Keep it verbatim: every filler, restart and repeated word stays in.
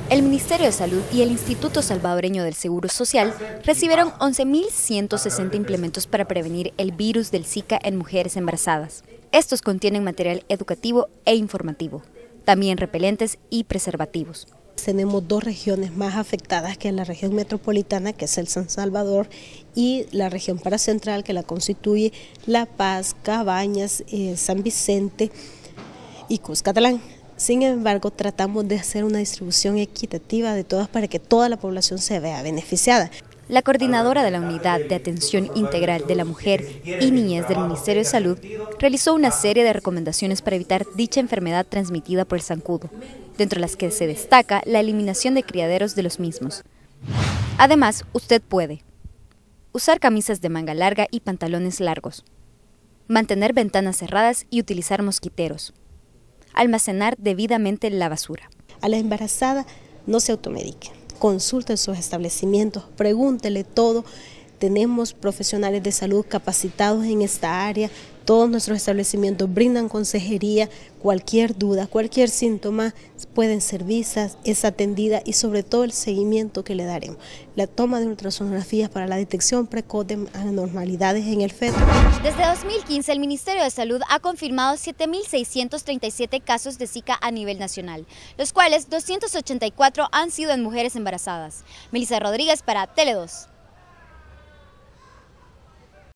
El Ministerio de Salud y el Instituto Salvadoreño del Seguro Social recibieron once mil ciento sesenta implementos para prevenir el virus del Zika en mujeres embarazadas. Estos contienen material educativo e informativo, también repelentes y preservativos. Tenemos dos regiones más afectadas, que es la región metropolitana, que es el San Salvador, y la región paracentral, que la constituye La Paz, Cabañas, eh, San Vicente y Cuscatlán. Sin embargo, tratamos de hacer una distribución equitativa de todas para que toda la población se vea beneficiada. La coordinadora de la Unidad de Atención Integral de la Mujer y Niñez del Ministerio de Salud realizó una serie de recomendaciones para evitar dicha enfermedad transmitida por el zancudo, dentro de las que se destaca la eliminación de criaderos de los mismos. Además, usted puede usar camisas de manga larga y pantalones largos, mantener ventanas cerradas y utilizar mosquiteros, almacenar debidamente la basura. A la embarazada no se automedique, consulte sus establecimientos, pregúntele todo. Tenemos profesionales de salud capacitados en esta área, todos nuestros establecimientos brindan consejería, cualquier duda, cualquier síntoma pueden ser vistas, es atendida y sobre todo el seguimiento que le daremos. La toma de ultrasonografías para la detección precoz de anormalidades en el feto. Desde dos mil quince el Ministerio de Salud ha confirmado siete mil seiscientos treinta y siete casos de Zika a nivel nacional, los cuales doscientos ochenta y cuatro han sido en mujeres embarazadas. Melissa Rodríguez para Tele dos.